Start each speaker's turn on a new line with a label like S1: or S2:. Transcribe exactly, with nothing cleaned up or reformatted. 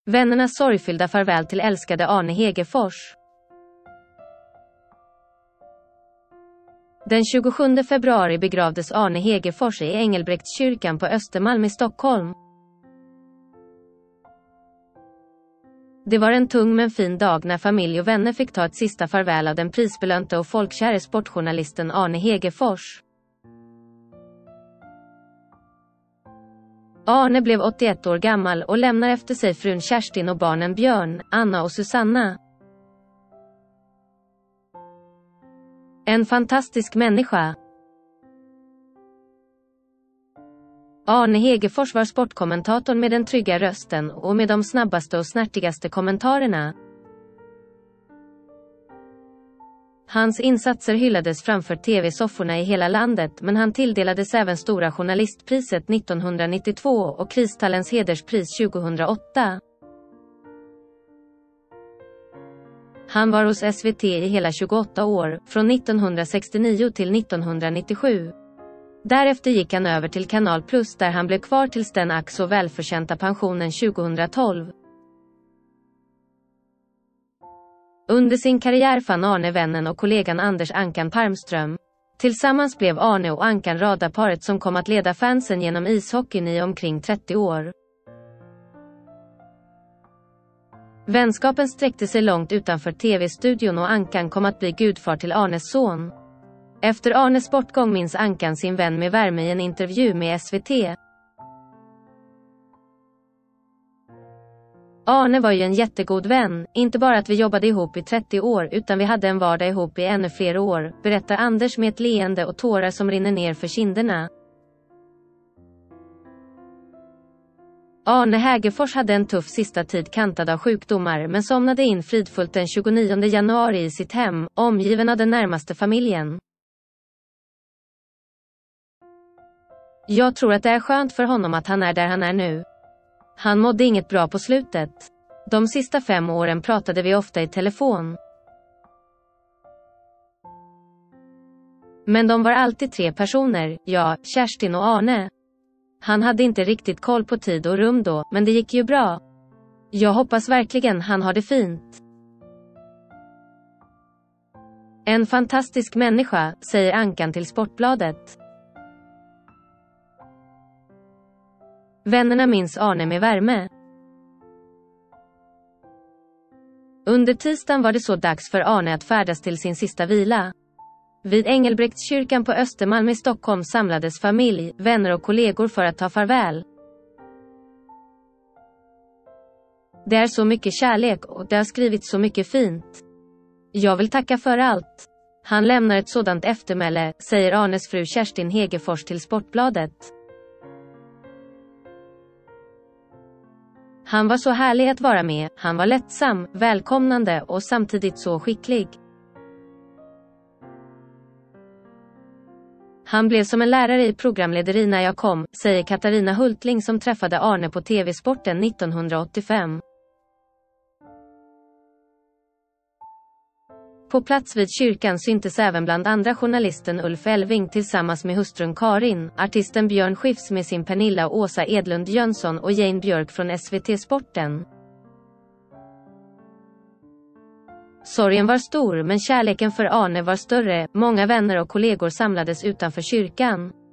S1: Vännernas sorgfyllda farväl till älskade Arne Hegerfors. Den tjugosjunde februari begravdes Arne Hegerfors i Engelbrektskyrkan på Östermalm i Stockholm. Det var en tung men fin dag när familj och vänner fick ta ett sista farväl av den prisbelönte och folkkäre sportjournalisten Arne Hegerfors. Arne blev åttioett år gammal och lämnar efter sig frun Kerstin och barnen Björn, Anna och Susanna. En fantastisk människa. Arne Hegerfors var sportkommentatorn med den trygga rösten och med de snabbaste och snärtigaste kommentarerna. Hans insatser hyllades framför tv-sofforna i hela landet, men han tilldelades även Stora journalistpriset nittonhundranittiotvå och Kristallens hederspris tjugohundraåtta. Han var hos S V T i hela tjugoåtta år, från nittonhundrasextionio till nittonhundranittiosju. Därefter gick han över till Kanal Plus där han blev kvar tills den ack så välförtjänta pensionen tjugohundratolv. Under sin karriär fann Arne vännen och kollegan Anders Ankan Palmström. Tillsammans blev Arne och Ankan radarparet som kom att leda fansen genom ishockeyn i omkring trettio år. Vänskapen sträckte sig långt utanför tv-studion och Ankan kom att bli gudfar till Arnes son. Efter Arnes bortgång minns Ankan sin vän med värme i en intervju med S V T. Arne var ju en jättegod vän, inte bara att vi jobbade ihop i trettio år utan vi hade en vardag ihop i ännu fler år, berättar Anders med ett leende och tårar som rinner ner för kinderna. Arne Hegerfors hade en tuff sista tid kantad av sjukdomar men somnade in fridfullt den tjugonionde januari i sitt hem, omgiven av den närmaste familjen. Jag tror att det är skönt för honom att han är där han är nu. Han mådde inget bra på slutet. De sista fem åren pratade vi ofta i telefon. Men de var alltid tre personer, jag, Kerstin och Arne. Han hade inte riktigt koll på tid och rum då, men det gick ju bra. Jag hoppas verkligen han har det fint. En fantastisk människa, säger Ankan till Sportbladet. Vännerna minns Arne med värme. Under tisdagen var det så dags för Arne att färdas till sin sista vila. Vid Engelbrektskyrkan på Östermalm i Stockholm samlades familj, vänner och kollegor för att ta farväl. Det är så mycket kärlek och det har skrivits så mycket fint. Jag vill tacka för allt. Han lämnar ett sådant eftermäle, säger Arnes fru Kerstin Hegerfors till Sportbladet. Han var så härlig att vara med, han var lättsam, välkomnande och samtidigt så skicklig. Han blev som en lärare i programlederi när jag kom, säger Katarina Hultling som träffade Arne på T V-sporten nittonhundraåttiofem. På plats vid kyrkan syntes även bland andra journalisten Ulf Elving tillsammans med hustrun Karin, artisten Björn Skifs med sin Pernilla och Åsa Edlund Jönsson och Jane Björk från S V T-sporten. Sorgen var stor men kärleken för Arne var större, många vänner och kollegor samlades utanför kyrkan.